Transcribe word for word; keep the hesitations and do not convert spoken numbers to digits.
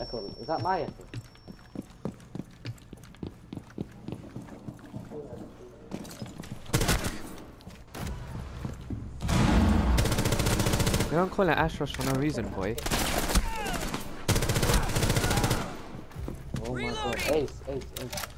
echo. Is that my echo? We don't call it Ash Rush for no reason, boy. Oh my god. Ace, ace, ace.